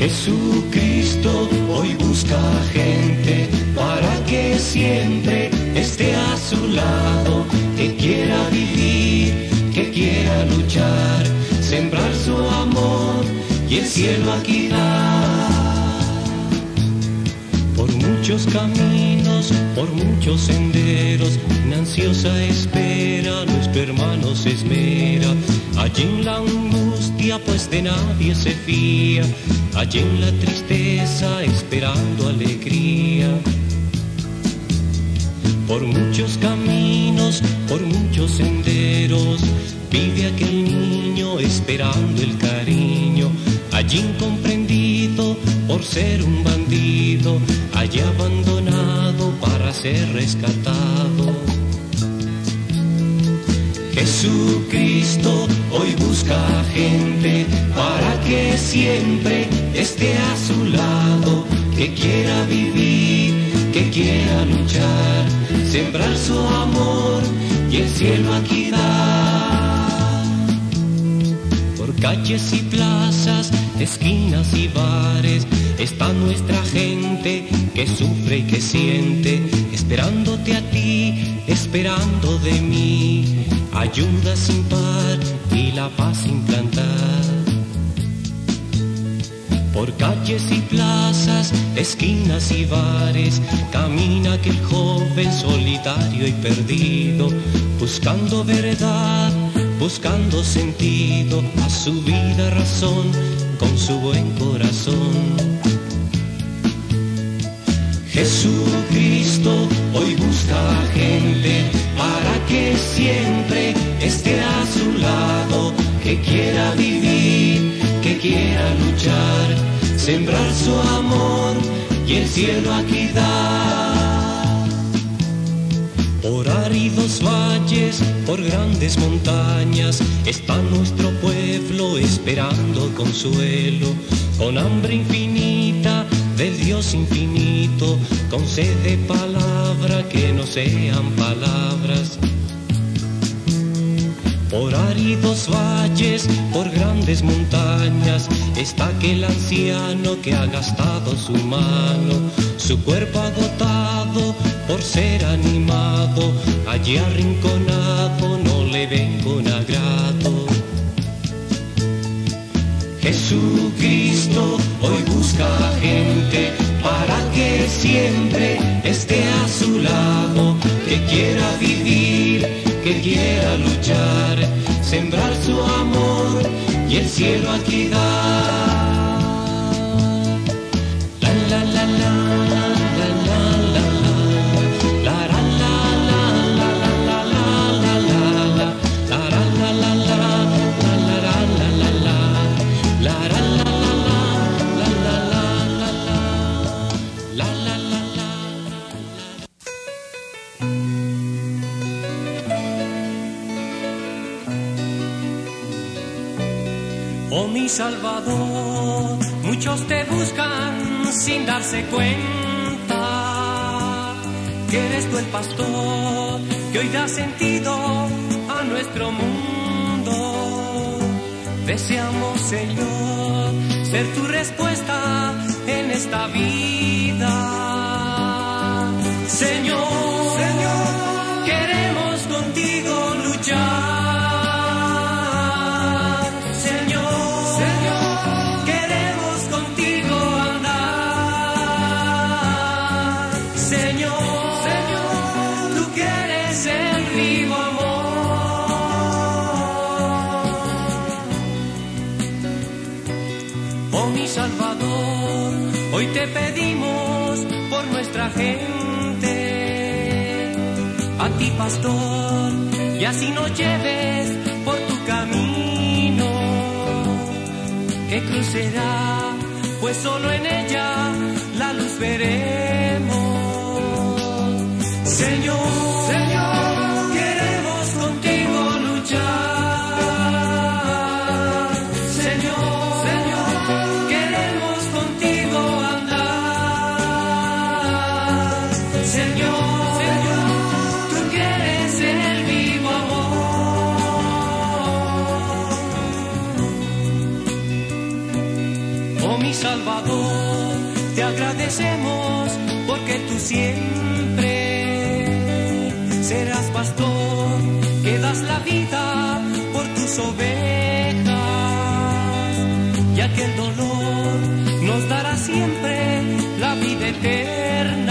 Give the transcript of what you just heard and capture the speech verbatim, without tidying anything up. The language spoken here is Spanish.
Jesucristo hoy busca gente para que siempre esté a su lado, que quiera vivir, que quiera luchar, sembrar su amor y el cielo aquí dar. Por muchos caminos, por muchos senderos, en ansiosa espera nuestro hermano se esmera. Allí en la angustia pues de nadie se fía, allí en la tristeza esperando alegría. Por muchos caminos, por muchos senderos, vive aquel niño esperando el cariño, allí incomprendido por ser un bandido, allí abandonado para ser rescatado. Jesucristo hoy busca gente para que siempre esté a su lado, que quiera vivir, que quiera luchar, sembrar su amor y el cielo aquí dar. Por calles y plazas, esquinas y bares, está nuestra gente que sufre y que siente, esperándote a ti, esperando de mí, ayuda sin par y la paz implantar. Por calles y plazas, esquinas y bares, camina aquel joven solitario y perdido, buscando verdad, buscando sentido, a su vida razón, con su buen corazón. Jesucristo hoy busca gente para que siempre esté a su lado, que quiera vivir, que quiera luchar, sembrar su amor y el cielo aquí dar. Por áridos valles, por grandes montañas, está nuestro pueblo esperando consuelo, con hambre infinita del Dios infinito, con sed de palabra que no sean palabras. Por áridos valles, por grandes montañas, está aquel anciano que ha gastado su mano, su cuerpo agotado por ser animado, allí arrinconado no le ven con agrado. Jesucristo hoy busca gente para que siempre esté a su lado, que quiera vivir, que quiera luchar, sembrar su amor y el cielo aquí dar. La la la la la la la la la la la la la la la. Oh mi Salvador, muchos te buscan sin darse cuenta que eres tú el pastor que hoy da sentido a nuestro mundo. Deseamos, Señor, ser tu respuesta en esta vida. Señor, Señor, queremos contigo luchar. Salvador, hoy te pedimos por nuestra gente, a ti pastor, y así nos lleves por tu camino, que crucerá, pues solo en ella la luz veremos. Señor, Señor, queremos contigo luchar. oh mi Salvador, te agradecemos porque tú siempre serás pastor, que das la vida por tus ovejas, ya que el dolor nos dará siempre la vida eterna.